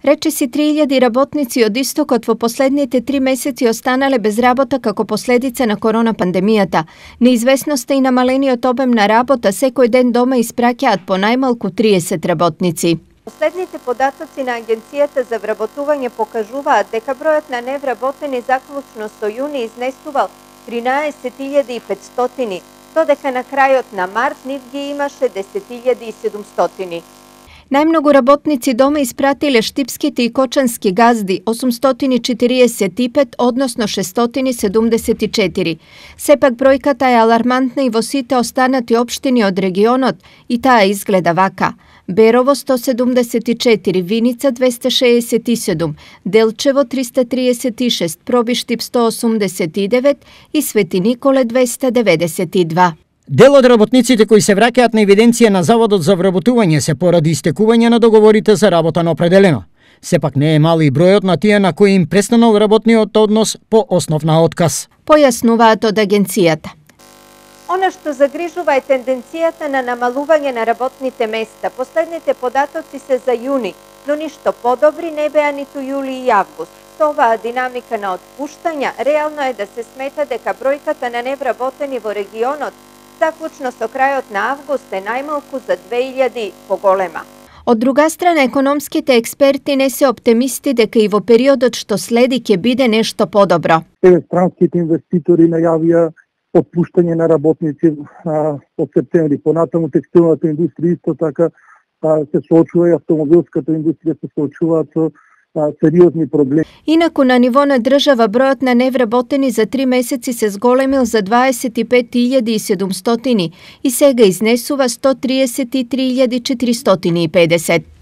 Речиси 3000 работници од истокот во последните 3 месеци останале без работа како последица на корона пандемијата. Неизвестноста и намалениот обем на работа секој ден дома испраќаат по најмалку 30 работници. Последните податоци на Агенцијата за вработување покажуваат дека бројот на невработени заклучно со јуни изнесувал 13.500, додека на крајот на март нив ги имаше 10.700. Најмногу работници дома испратиле штипските и кочански газди 845, односно 674. Сепак бројката е алармантна и во сите останати општини од регионот и таа изгледа вака: Берово 174, Виница 267, Делчево 336, Пробиштип 189 и Свети Николе 292. Дел од работниците кои се враќаат на евиденција на Заводот за вработување се поради истекување на договорите за работа на определено. Сепак не е мали бројот на тие на кои им престанал работниот однос по основ на отказ. Појаснуваат од агенцијата. Она што загрижува е тенденцијата на намалување на работните места. Последните податоци се за јуни, но ништо подобри не беа ниту јули и август. Со оваа динамика на отпуштања, реално е да се смета дека бројката на невработени во регионот заклучно со крајот на август е најмалку за 2000 поголема. Од друга страна, економските експерти не се оптимисти дека и во периодот што следи ќе биде нешто подобро. Странските инвеститори најавија отпуштање на работници од септември. Понатаму текстилната индустрија исто така се соочува и автомобилската индустрија се соочуваат со сериозни проблеми. Инаку на ниво на држава бројот на невработени за 3 месеци се зголемил за 25.700 и сега изнесува 133.450.